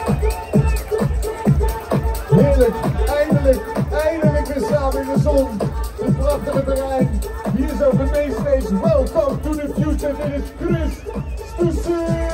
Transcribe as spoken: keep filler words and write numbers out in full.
Heerlijk, eindelijk, eindelijk weer samen in de zon. Het prachtige terrein. Hier is over de mainstage. Welcome to the future. Dit is Chris Stussy.